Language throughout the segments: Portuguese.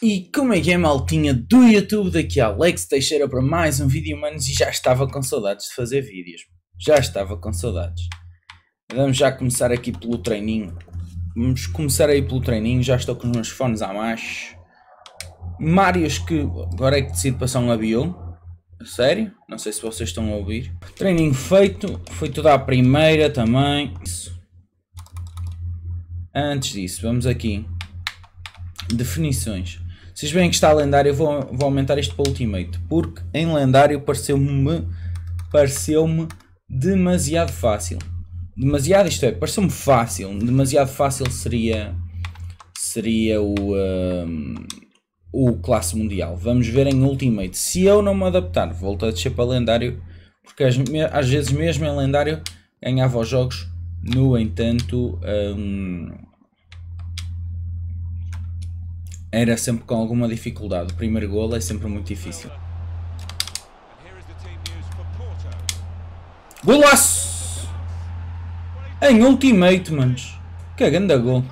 E como é que é, maltinha do YouTube? Daqui a Alex Teixeira para mais um vídeo, manos, e já estava com saudades de fazer vídeos. Já estava com saudades. Vamos já começar aqui pelo treininho. Vamos começar aí pelo treininho, já estou com os meus fones à macho. Marios que agora é que decido passar um avião. A sério? Não sei se vocês estão a ouvir. Treininho feito, foi tudo à primeira também. Isso. Antes disso, vamos aqui. Definições. Vocês veem que está lendário, eu vou aumentar isto para Ultimate, porque em lendário pareceu-me demasiado fácil. Demasiado, isto é, pareceu-me fácil. Demasiado fácil seria o classe mundial. Vamos ver em Ultimate. Se eu não me adaptar, volto a descer para lendário, porque às vezes mesmo em lendário ganhava os jogos. No entanto, era sempre com alguma dificuldade. O primeiro golo é sempre muito difícil. Golaço! Em Ultimate, manos. Que grande gol.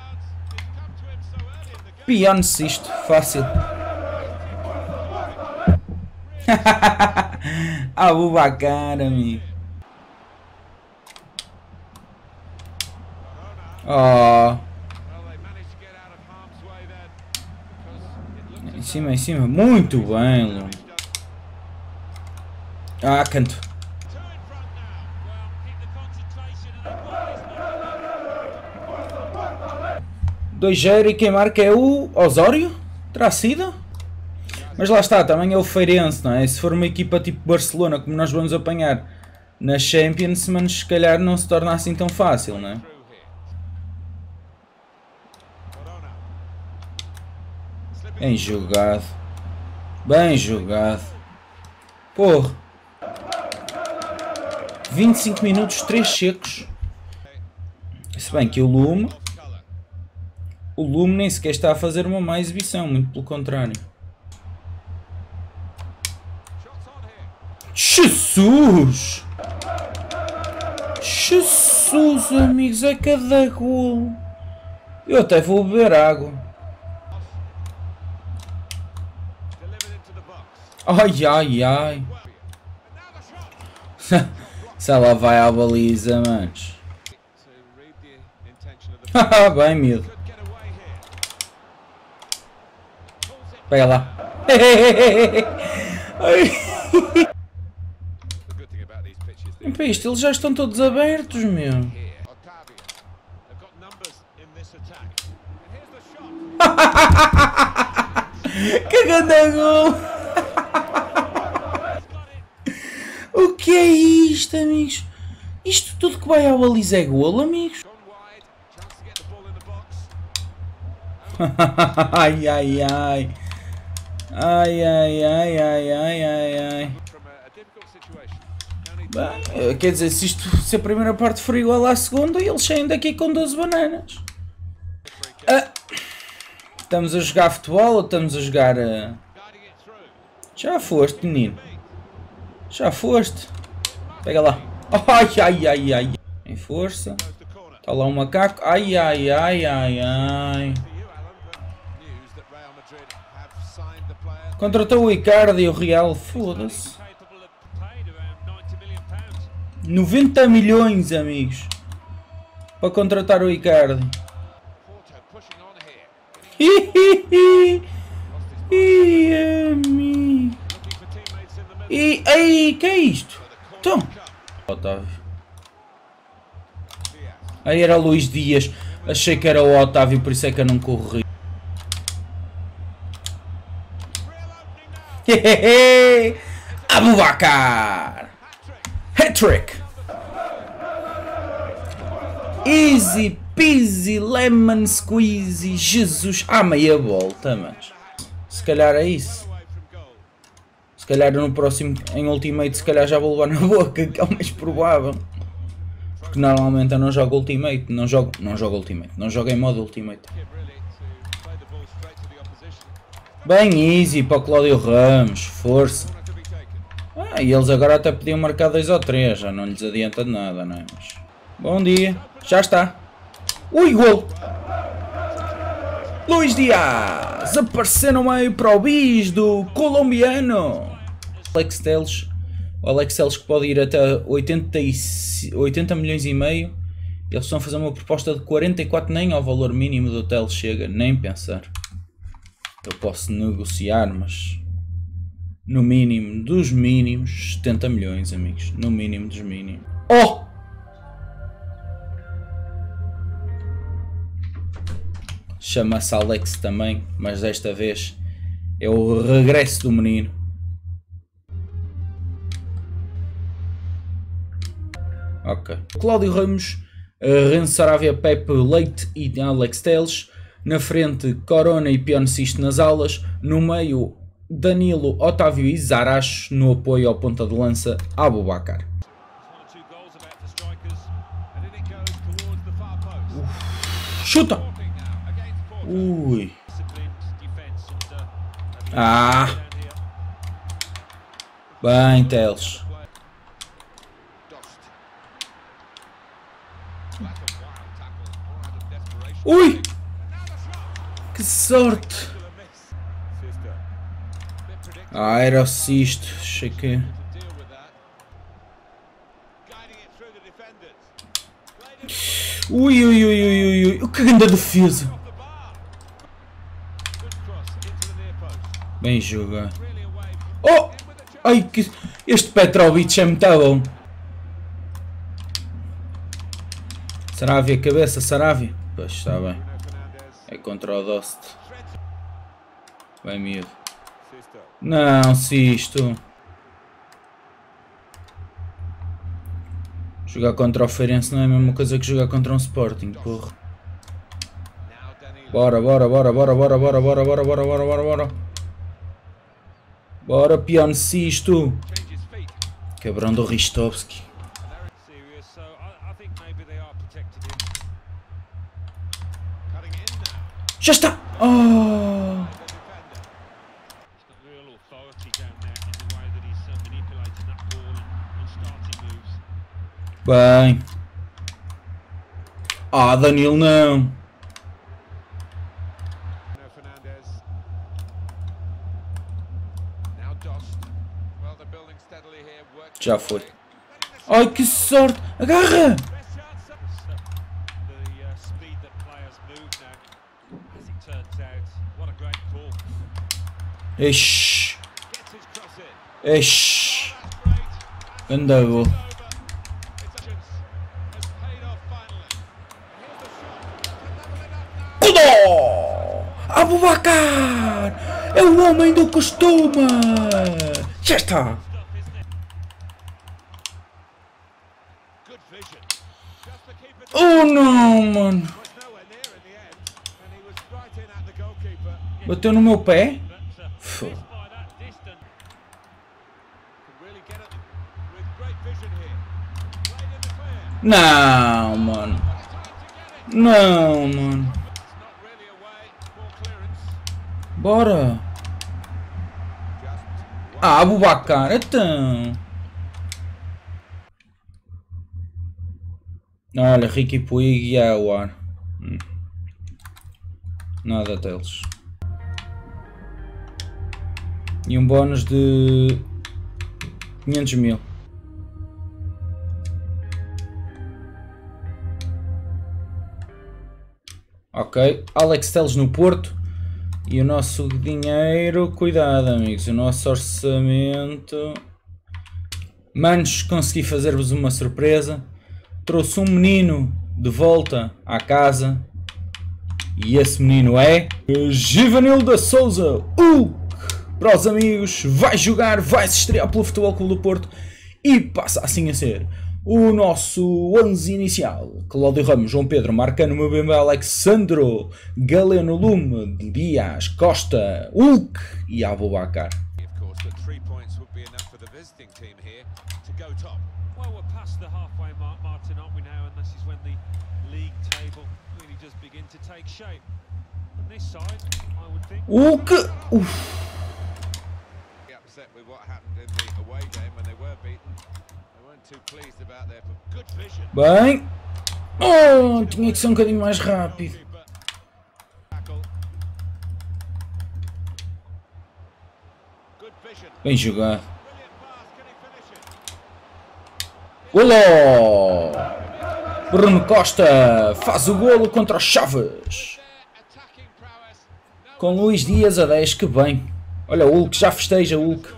Pione-se isto. Fácil. Abubacar, amigo. Oh. Em cima, muito bem, Lu. Ah, canto. Dois 0 e quem marca é o Osório? Terá sido? Mas lá está, também é o Feirense, não é? Se for uma equipa tipo Barcelona, como nós vamos apanhar na Champions, mas se calhar não se torna assim tão fácil, não é? Bem jogado. Bem jogado. Porra. 25 minutos, 3 secos. Se bem que o Lume nem sequer está a fazer uma má exibição. Muito pelo contrário. Jesus! Jesus, amigos. É cada gol. Eu até vou beber água. Ai, ai, ai. Se ela vai à baliza, manos. Bem, medo. Pega lá. Para isto, eles já estão todos abertos, meu. Que grande gol! O que é isto, amigos? Isto tudo que vai à baliza é golo, amigos? Ai, ai, ai. Ai, ai, ai, ai, ai, ai, ai. Bem, quer dizer, se a primeira parte for igual à segunda, eles saem daqui com 12 bananas. Estamos a jogar futebol ou estamos a jogar... Já foste, menino. Já foste. Pega lá. Ai, ai, ai, ai. Em força. Está lá um macaco. Ai, ai, ai, ai, ai. Contratou o Icardi e o Real. Foda-se. 90 milhões, amigos. Para contratar o Icardi. Amigo. E aí, que é isto? Então, Otávio. Aí era Luís Dias. Achei que era o Otávio, por isso é que eu não corri. Abubacar! Hat-trick! Easy peasy lemon squeezy. Jesus, meia volta, mas se calhar é isso. Se calhar no próximo, em Ultimate, se calhar já vou levar na boca, que é o mais provável. Porque normalmente eu não jogo Ultimate, não jogo Ultimate, não jogo em modo Ultimate. Bem easy para o Cláudio Ramos, força. E eles agora até podiam marcar 2 ou 3, já não lhes adianta de nada, não é? Mas... Bom dia, já está. Ui, gol! Luís Dias apareceu no meio para o bis do colombiano. Alex Telles. O Alex Telles que pode ir até 80 milhões e meio. Eles estão a fazer uma proposta de 44, nem ao valor mínimo do Telles chega, nem pensar. Eu posso negociar, mas no mínimo dos mínimos 70 milhões, amigos. No mínimo dos mínimos. Oh! Chama-se Alex também, mas desta vez é o regresso do menino. Ok. Cláudio Ramos, Renzo Saravia, Pepe Leite e Alex Telles. Na frente, Corona e Pionicisto nas alas. No meio, Danilo, Otávio e Zaracho. No apoio ao ponta de lança, Aboubakar. Chuta! Ui! Ah! Bem, Telles. Ui! Que sorte! Ah, era isto. Achei que... Ui, ui, ui, ui, ui, ui. Que grande defesa! Bem jogado. Oh! Ai, que... Este Petrovic é muito bom. Saravia, cabeça, Saravia. Pois, está bem. É contra o Dost. Bem miúdo. Não, se isto... Jogar contra o Feirense não é a mesma coisa que jogar contra um Sporting, porra. Bora, bora, bora, bora, bora, bora, bora, bora, bora, bora, bora, bora. Bora, Pionicisto. Cabrão do Ristovski. Já está! Oh! Bem. Ah, Danilo não. Já foi. Ai, que sorte! Agarra! Eish! Eish! Ganda gol. Aboubakar! É o homem do costume! Já está! Oh não, mano! Bateu no meu pé? Não, mano! Não, mano! Bora! Ah, Aboubakar, então! Olha, Ricky Puig e Aouar. Nada deles. E um bónus de 500 mil. Ok, Alex Telles no Porto. E o nosso dinheiro, cuidado amigos, o nosso orçamento. Manos, consegui fazer-vos uma surpresa. Trouxe um menino de volta à casa. E esse menino é Givanildo da Souza. Para os amigos, vai jogar, vai se estrear pelo Futebol Clube do Porto. E passa assim a ser o nosso 11 inicial: Cláudio Ramos, João Pedro, Marcano, Mbemba, Alexandro, Galeno, Lume, Dias, Costa, Hulk e Aboubakar. Hulk! Bem, oh, tinha que ser um bocadinho mais rápido. Bem jogado. Golo! Bruno Costa faz o golo contra os Chaves. Com Luís Dias a 10, que bem. Olha o Hulk, já festeja o Hulk.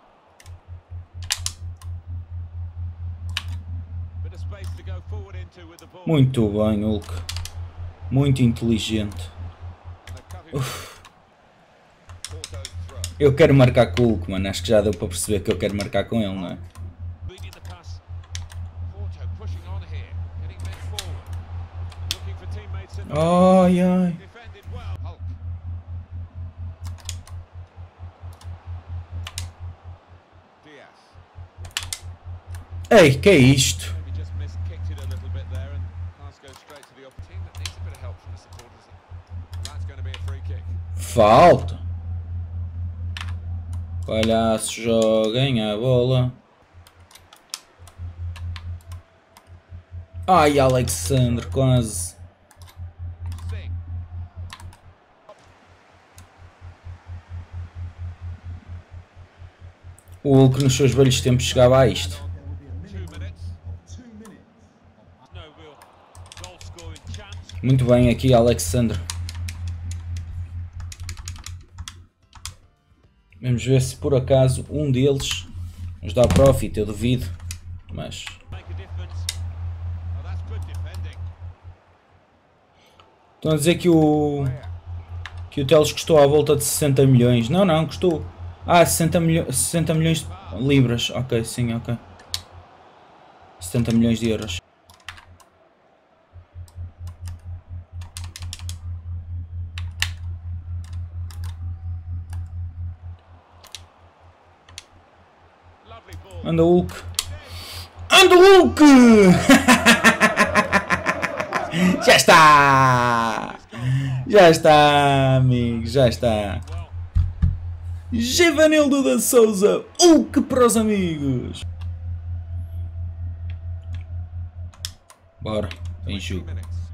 Muito bem, Hulk. Muito inteligente. Uf. Eu quero marcar com o Hulk, mano. Acho que já deu para perceber que eu quero marcar com ele, não é? Ai, ai. Ei, que é isto? Falta. Palhaços, joguem a bola. Ai, Alexandre, quase. O Hulk nos seus velhos tempos chegava a isto. Muito bem aqui, Alexandre. Vamos ver se por acaso um deles nos dá profit, eu duvido. Mas... estão a dizer que o Teles custou à volta de 60 milhões. Não, não, custou... ah, 60 milhões de libras. Ok, sim, ok. 70 milhões de euros. Anda o Hulk. Anda o Hulk! Já está! Já está, amigos, já está. Givanildo da Souza, Hulk para os amigos. Bora, em jogo.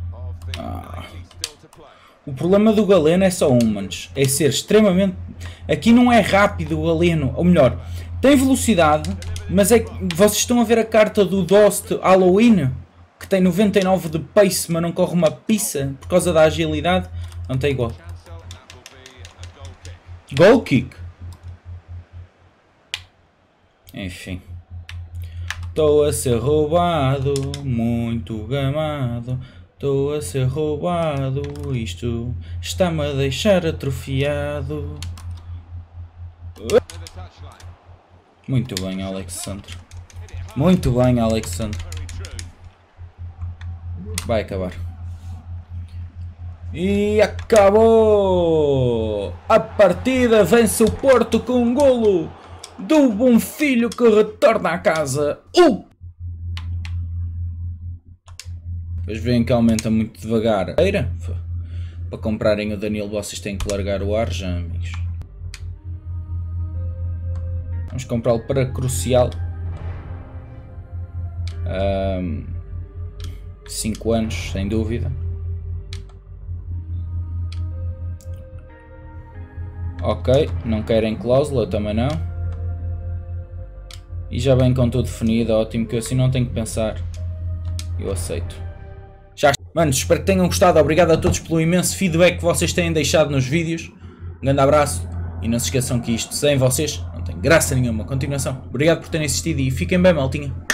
O problema do Galeno é só um, manos. É ser extremamente... aqui não é rápido o Galeno, ou melhor, tem velocidade, mas é que vocês estão a ver a carta do Dost Halloween, que tem 99 de pace, mas não corre uma pizza por causa da agilidade. Não tem igual. Goal kick. Enfim. Estou a ser roubado, muito gamado. Estou a ser roubado, isto está-me a deixar atrofiado. Muito bem, Alexandre. Muito bem, Alexandre. Vai acabar. E acabou! A partida, vence o Porto com um golo do bom filho que retorna à casa. Depois veem que aumenta muito devagar. Para comprarem o Danilo vocês têm que largar o ar já, amigos. Vamos comprá-lo para crucial. 5 anos, sem dúvida. Ok, não querem cláusula, também não. E já vem com tudo definido, ótimo, que eu assim não tenho que pensar. Eu aceito. Já. Manos, espero que tenham gostado. Obrigado a todos pelo imenso feedback que vocês têm deixado nos vídeos. Um grande abraço. E não se esqueçam que isto, sem vocês, não tem graça nenhuma. Continuação. Obrigado por terem assistido e fiquem bem, maltinha.